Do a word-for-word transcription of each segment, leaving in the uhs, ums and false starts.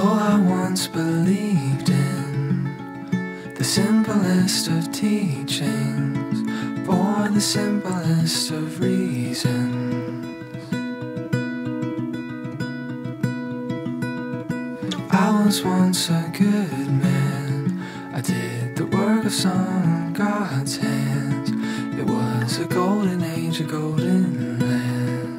Oh, I once believed in the simplest of teachings for the simplest of reasons. I was once a good man. I did the work of some God's hands. It was a golden age, a golden land.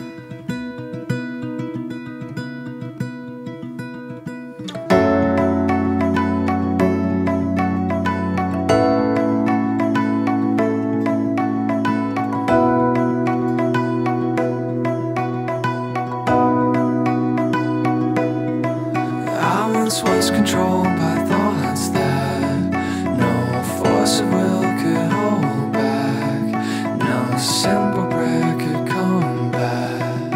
Was controlled by thoughts that no force of will could hold back, no simple prayer could combat.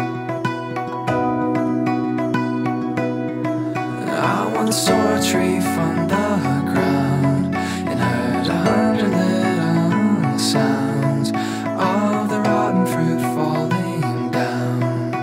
I once saw a tree from the ground and heard a hundred little sounds of the rotten fruit falling down.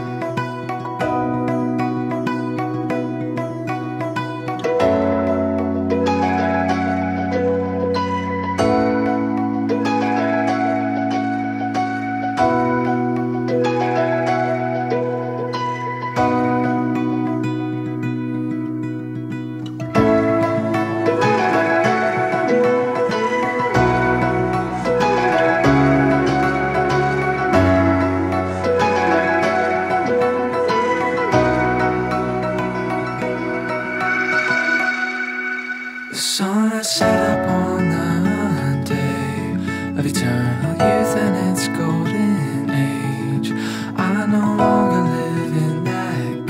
The sun has set up on the day of eternal youth and its golden age. I no longer live in that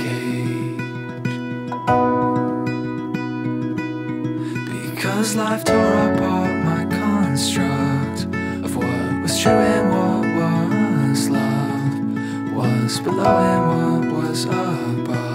cage, because life tore apart my construct of what was true and what was love, was below and what was above.